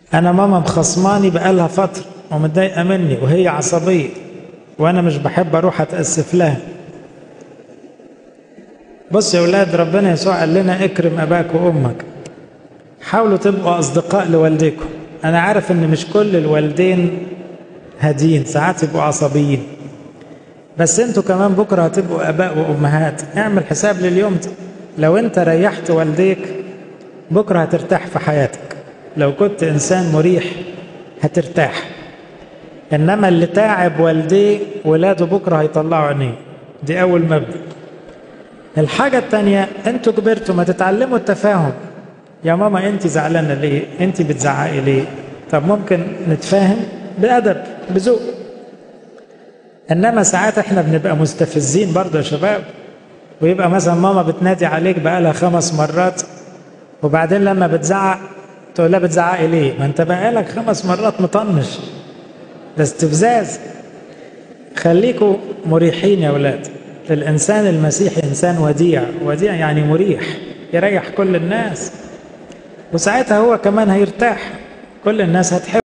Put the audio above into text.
انا ماما مخصماني بقالها فتره ومتضايقه مني وهي عصبيه وانا مش بحب اروح اتاسف لها. بص يا اولاد، ربنا يسوع قال لنا اكرم اباك وامك. حاولوا تبقوا اصدقاء لوالديكم. انا عارف ان مش كل الوالدين هادين، ساعات يبقوا عصبيين، بس انتوا كمان بكره هتبقوا اباء وامهات. اعمل حساب لليوم ده. لو انت ريحت والديك بكره هترتاح في حياتك. لو كنت انسان مريح هترتاح. انما اللي تعب والديه ولاده بكره هيطلعوا عينيه. دي اول مبدأ. الحاجة التانية، انتوا كبرتوا، ما تتعلموا التفاهم. يا ماما انت زعلانة ليه؟ انت بتزعقي ليه؟ طب ممكن نتفاهم بأدب بذوق. انما ساعات احنا بنبقى مستفزين برضه يا شباب، ويبقى مثلا ماما بتنادي عليك بقالها 5 مرات، وبعدين لما بتزعق تقول لها بتزعقي ليه؟ ما انت بقالك 5 مرات مطنش. ده استفزاز. خليكوا مريحين يا ولاد. الإنسان المسيحي إنسان وديع. وديع يعني مريح، يريح كل الناس، وساعتها هو كمان هيرتاح. كل الناس هتحب